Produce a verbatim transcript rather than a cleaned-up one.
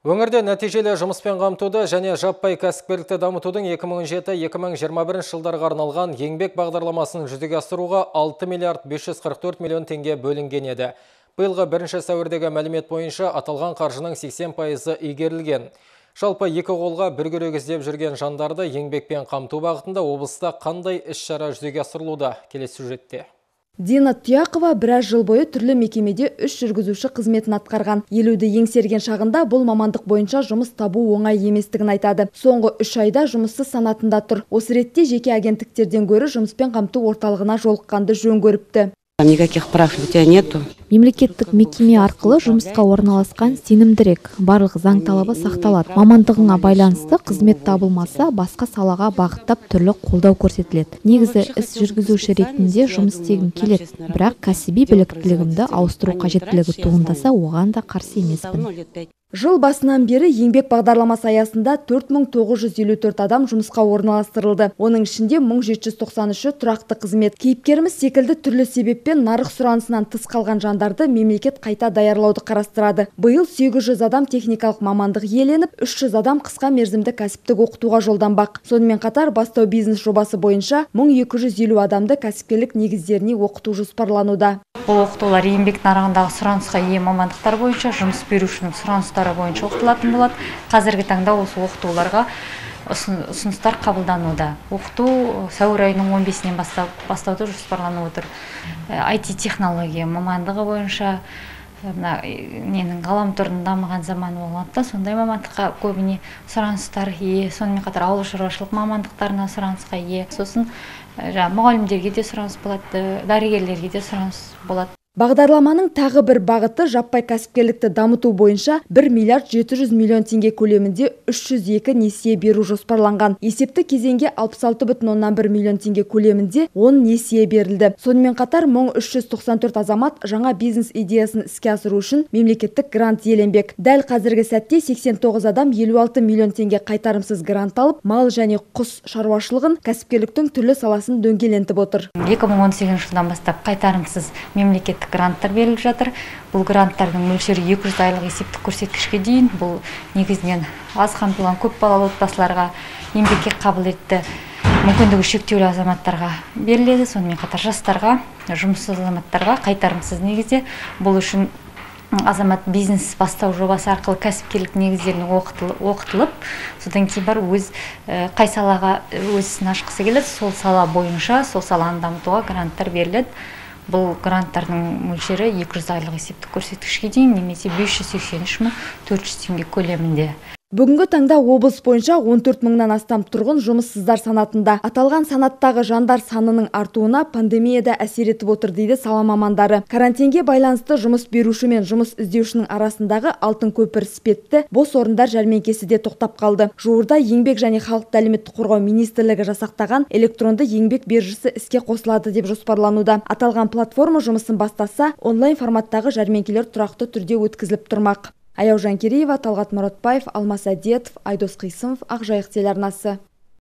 Өңірде нәтижелі жұмыспен қамтуды және жаппай кәсіпкерлікті дамытудың екі мың он жеті екі мың жиырма бірінші жылдарға арналған еңбек бағдарламасын жүзеге асыруға алты миллиард бес жүз қырық төрт миллион теңге бөлінген еді. Биылғы бірінші сәуірдегі мәлімет бойынша аталған қаржының сексен пайызы игерілген. Жалпы екі қолға бір күрек іздеп жүрген жандарды еңбекпен қамту бағытында облыста қандай іс-шара жүзеге асырылуда? Келесі сюжетте. Дина Тұяқова біраз жыл бойы түрлі мекемеде үш жүргізуші қызметін атқарған. Елуді еңсерген шағында бұл мамандық бойынша жұмыс табу оңай еместігін айтады. Соңғы үш айда жұмыссыз санатында тұр. Осы ретте жеке агенттіктерден гөрі жұмыспен қамту орталығына жолыққанды жөн көріпті. Никаких прав у тебя нету. Мемлекеттік мекеме арқылы жұмысқа орналасқан сенімдірек. Барлық заң талабы сақталады. Мамандығыңа байланысты қызмет табылмаса, басқа салаға бағыттап түрлі қолдау көрсетіледі. Негізі іс жүргізуші ретінде жұмыс істегім келеді. Бірақ кәсіби біліктілігімді ауыстыру қажеттілігі туындаса, оған да қарсы емеспін. Жыл басынан бері еңбек бағдарламасы аясында төрт мың тоғыз жүз елу төрт адам жұмысқа орналастырылды. Оның ішінде мың жеті жүз тоқсан үші тұрақты қызмет. Кейіпкеріміз секілді түрлі себеппен нарық сұранысынан тыс қалған жандарды мемлекет қайта даярлауды қарастырады. Биыл сегіз жүз адам техникалық мамандық иеленіп, үш жүз адам қысқа мерзімді кәсіптік оқытуға жолданбақ. Сонымен қатар бастау бизнес жобасы бойынша мың екі жүз елу адамды кәсіпкерлік негіздеріне оқыту жоспарлануда. Бұл оқытулар еңбек нарығындағы сұранысқа ие мамандықтар бойынша жұмыс берушінің сұраныстары бойынша оқытылатын болады. Қазіргі таңда осы оқытуларға ұсыныстар қабылдануда. Оқыту сәуір айының он бесінен бастауды жоспарланып отыр. ай ти технология мамандығы бойынша ненің ғаламтордың дамыған заманы болғандықтан сондай мамандыққа көбіне сұраныстар ие. Сонымен қатар ауыл шаруашылық мамандықтарына сұранысқа ие. Сосын мұғалімдерге де сұраныс болады, дәрігерлерге де сұраныс болады. Бағдарламаның тағы бір бағыты жаппай кәсіпкерлікті дамыту бойынша бір миллиард жеті жүз миллион теңге көлемінде үш жүз екі несие беру жоспарланған. Есепті кезеңге алпыс алты бүтін оннан бір миллион теңге көлемінде он несие берілді. Сонымен қатар мың үш жүз тоқсан төрт азамат жаңа бизнес идеясын іске асыру үшін мемлекеттік грант иеленбек. Дәл қазіргі сәтте сексен тоғыз адам елу алты миллион теңге қайтарымсыз грант алып, мал және құс шаруашылығын, кәсіпкерліктің түрлі саласын дөңгелентіп отыр. екі мың он сегізінші жылдан бастап қайтарымсыз мемлекеттік гранттар беріліп жатыр. Бұл гранттардың мөлшері екі жүз айлық есептік көрсеткішке дейін. Бұл негізінен аз қамтылған көп балалы отбасыларға, еңбекке қабілетті, мүмкіндігі шектеулі азаматтарға беріледі. Сонымен қатар жастарға, жұмыссыз азаматтарға қайтарымсыз негізде. Бұл үшін азамат бизнес бастау жобасы арқылы кәсіпкерлік негіздеріне оқытылып, содан кейін бар өз қай салаға өз ісін ашқысы келеді, сол сала бойынша, сол саланы дамытуға гранттар беріледі. Бұл гранттардың мөлшері екі жүз айлық есептік көрсеткішке дейін, немесе бес жүз сексен үш мың төрт жүз теңге көлемінде. Бүгінгі таңда облыс бойынша он төрт мыңнан астам тұрғын жұмыссыздар санатында. Аталған санаттағы жандар санының артуына пандемияда әсер етіп отыр дейді сала мамандары. Карантинге байланысты жұмыс беруші мен жұмыс іздеушінің арасындағы алтын көпір іспетті, бос орындар жәрмеңкесі де тоқтап қалды. Жуырда еңбек және халықты әлеуметтік қорғау министрлігі жасақтаған электронды еңбек биржасы іске қосылады деп жоспарлануда. Аталған платформа жұмысын бастаса, онлайн форматтағы жәрмеңкелер тұрақты түрде өткізіліп тұрмақ. Аяужан Кереева, Талғат Мұратбаев, Алмас Әдетов, Айдос Қисымов, Ақжайық телеарнасы.